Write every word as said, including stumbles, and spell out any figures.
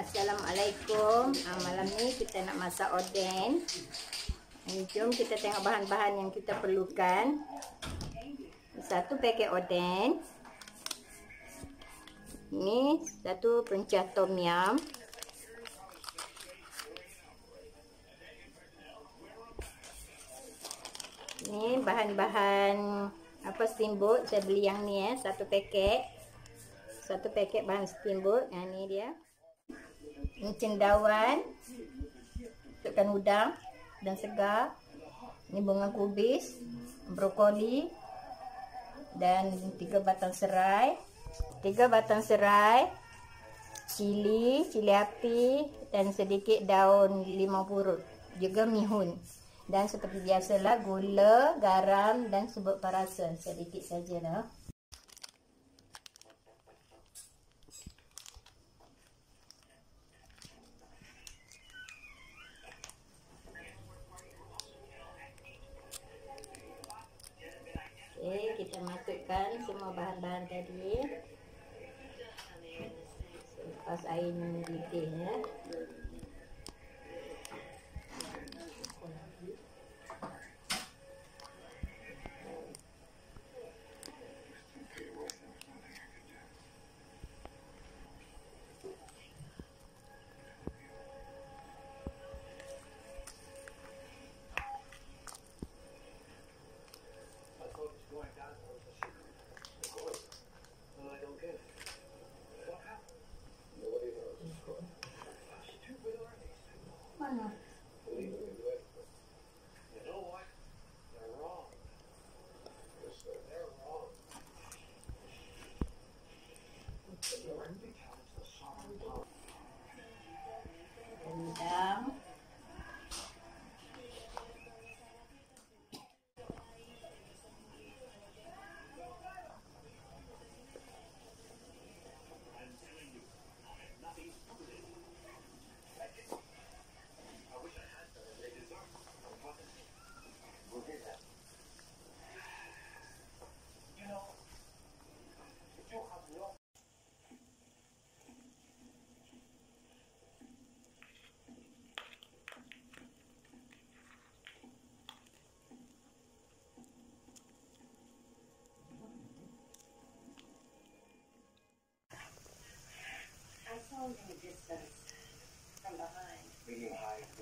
Assalamualaikum. Ha, malam ni kita nak masak oden. Ni jom kita tengok bahan-bahan yang kita perlukan. Satu paket oden. Ni satu pencah tom yum. Ni bahan-bahan apa steamboat. Saya beli yang ni eh, satu paket. Satu paket bahan steamboat. Yang ni dia. Ini cendawan, masukkan udang dan segar. Ini bunga kubis, brokoli dan tiga batang serai. Tiga batang serai, cili, cili api dan sedikit daun limau purut. Juga mihun. Dan seperti biasalah gula, garam dan serbuk parasa. Sedikit sajalah. Okay, kita masukkan semua bahan-bahan tadi. Lepas air mendidih ya. Mana? Rendang. In the distance, from behind. Medium high.